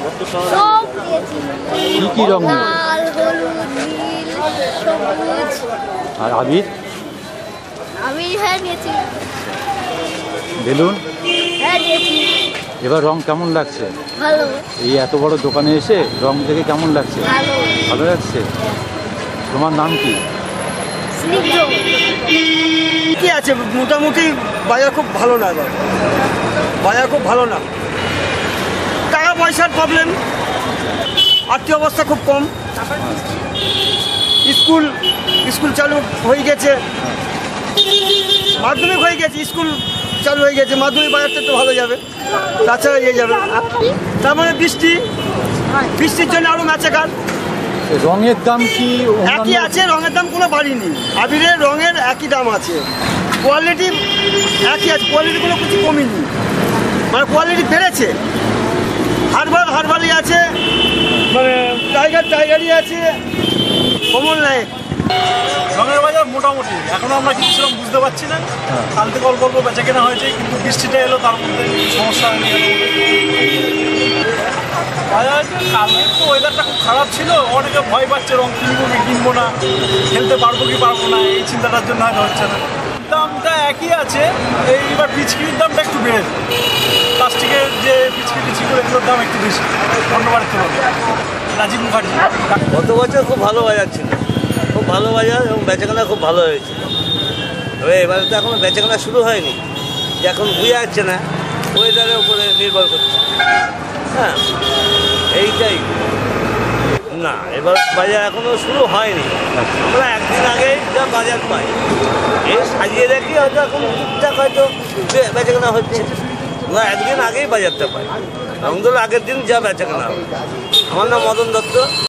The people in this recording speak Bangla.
সব দিয়েছি। কি কি রং নিয়ে? লাল, হলুদ, নীল, সবুজ। আর আবির? আমি হ্যাঁ নিয়েছি। বেলুন? হ্যাঁ নিয়েছি। এবার রং কেমন লাগছে? ভালো। এই এত বড় দোকানে এসে রং দেখে কেমন লাগছে? ভালো। ভালো লাগছে। তোমার নাম কি? স্নিগ্ধ। কি আছে, মোটামুটি বাজার খুব ভালো না, এবার বাজার খুব ভালো না। টাকা পয়সার প্রবলেম, আর্থিক অবস্থা খুব কম। স্কুল চালু হয়ে গেছে, মাধ্যমিক হয়ে গেছে, স্কুল চালু হয়ে গেছে, মাধ্যমিক বাজারটা একটু ভালো যাবে, তাছাড়া ইয়ে যাবে। তার মানে বৃষ্টির জন্য আরও ম্যাচেকার। রঙের দাম কি একই আছে, রঙের দাম কোনো বাড়িনি। আবিরের রঙের একই দাম আছে, কোয়ালিটি একই আছে, কোয়ালিটি কোনো কিছু কমেনি, মানে কোয়ালিটি বেড়েছে। হারবালি আছে, মানে টাইগারই আছে, কমল নাই। রঙের বাজার মোটামুটি এখনো আমরা কিছু সেরকম বুঝতে পারছি না। কাল থেকে অল্প অল্প বেচা কেনা হয়েছে, কিন্তু বৃষ্টিটা এলো, তার মধ্যে সমস্যা হয়ে গেল। বাজার কালকে তো ওয়েদারটা খুব খারাপ ছিল, অনেকে ভয় পাচ্ছে রং কিনবো কি কিনবো না, খেলতে পারবো কি পারবো না, এই চিন্তাটার জন্য হয়তো হচ্ছে না। দামটা একই আছে, এইবার পিচকিরির দামটা একটু বেড়েছে। প্লাস্টিকের যে পিচকিরি এগুলোর দাম একটু বেশি অন্যবারের তুলনায়। রাজীব মুখার্জি। গত বছর খুব ভালো বাজার ছিল, খুব ভালো বাজার এবং বেচাকেনা খুব ভালো হয়েছিল। তবে এবারে তো এখনো বেচাকেনা শুরু হয়নি, যে এখন বুঝে যাচ্ছে না, ওয়েদারের উপরে নির্ভর করছে। হ্যাঁ, এইটাই না, এবার বাজার এখনো শুরু হয়নি। আমরা একদিন আগেই যা বাজার পাই, এই সাজিয়ে রাখি, হয়তো এখন ঠিকঠাক হয়তো বেচাকেনা হচ্ছে। আমরা একদিন আগেই বাজারটা পাই, আমাদের আগের দিন যা বেচাকেনা হবে। আমার নাম মদন দত্ত।